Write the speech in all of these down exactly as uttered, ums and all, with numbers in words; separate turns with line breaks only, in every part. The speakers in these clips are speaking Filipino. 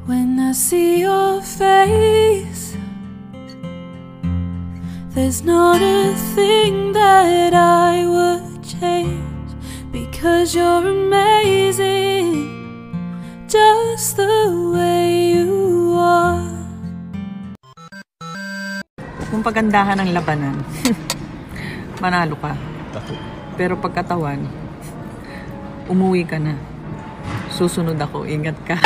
When I see your face, there's not a thing that I would change, because you're amazing just the way you are.
Kung pagandahan ng labanan, manalo ka. Pero pagkatawan, umuwi ka na. Susunod ako, ingat ka.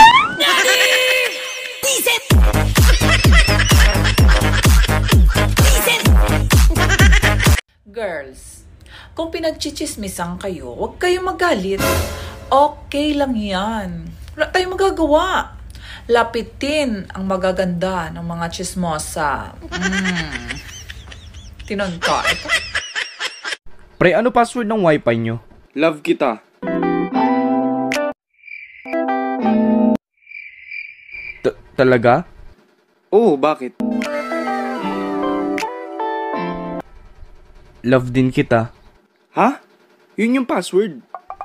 Girls, kung pinagchichismisan kayo, huwag kayong magalit. Okay lang yan. Wala tayong magagawa. Lapitin ang magaganda ng mga chismosa. Mm. Tinon ka. Ito.
Pre, ano password ng wifi nyo? Love kita. T- talaga? Oo, bakit? Love din kita. Ha? Yun yung password.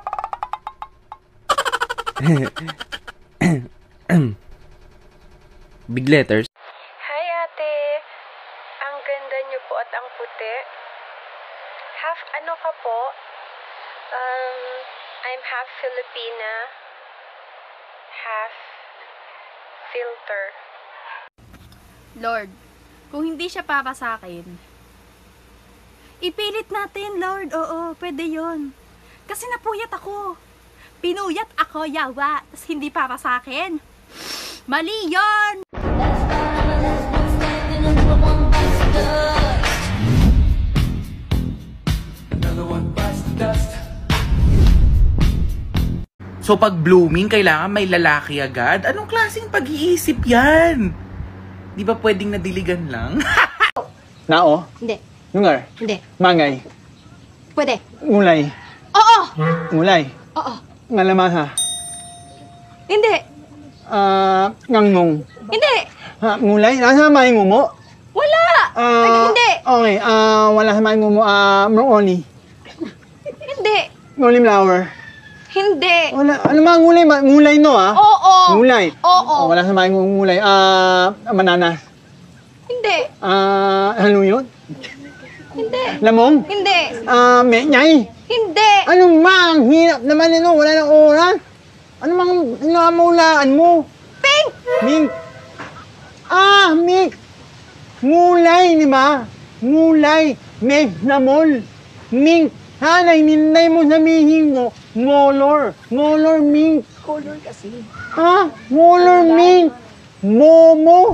Big letters.
Hi ate, ang ganda niyo po at ang puti. Half ano ka po? Um, I'm half Filipina, half filter.
Lord, kung hindi siya para sa akin, ipilit natin, Lord. Oo, pwede yon. Kasi napuyat ako. Pinuyat ako, yawa. Tapos hindi para sa akin. Mali yon!
So pag blooming, kailangan may lalaki agad? Anong klaseng pag-iisip yan? Di ba pwedeng nadiligan lang?
Nao?
Hindi.
Lungar?
Hindi.
Mangay?
Pwede.
Ngulay?
Oo!
Ngulay?
Oo.
Ngalamasa?
Hindi.
Ah, ngangong?
Hindi.
Ha, ngulay? Nasa may ngumo?
Wala!
Ah,
Hindi.
Okay, ah, wala sa may ngumo. Ah, maroni?
Hindi.
Nguli flower?
Hindi.
Wala, ano mga ngulay? Ma- Ngulay no, ah?
Oo.
Ngulay?
Oo.
Oh, wala sa may ngulay. Ah, mananas?
Hindi.
Ah, haluyot?
Hindi.
Lamong?
Hindi.
Ah, menyay?
Hindi.
Ano mang hirap naman nino, wala nang oras. Ano mang inamulaan mo?
Pink!
Mink. Ah, mink. Ngulay, di ba? Ngulay. Meg na mol. Mink. Hanay, ninay mo sabihin mo. Ngolor. Ngolor mink.
Color kasi.
Ah, ngolor mink. Momo.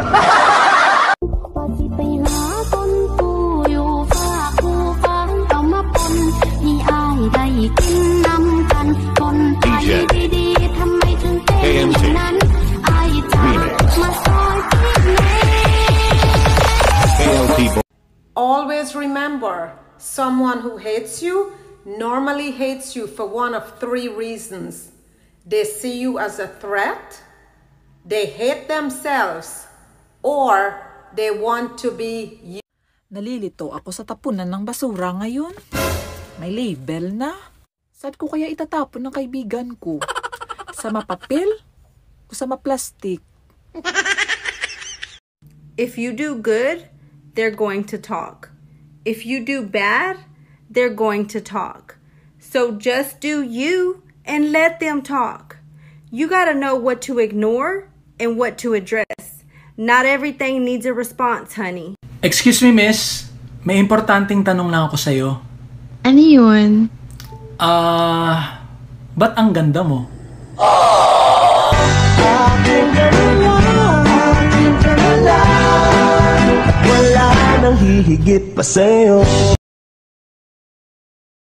ได้กินน้ำกันคนไทยดีๆทำไมถึงเป็นอย่างนั้นอายจ๋ามาซอยพี่เมย์
Always remember, someone who hates you normally hates you for one of three reasons. They see you as a threat, they hate themselves, or they want to be you.
Nalilito ako sa tapunan ng basura ngayon. May label na. Saan ko kaya itatapon ng kaibigan ko? Sa mapapel? O sa maplastik?
If you do good, they're going to talk. If you do bad, they're going to talk. So just do you and let them talk. You gotta know what to ignore and what to address. Not everything needs a response, honey.
Excuse me, miss. May importanteng tanong lang ako sa'yo.
Ano yun?
Ah, uh, ba't ang ganda mo?
Wala nang hihigit pa sa'yo.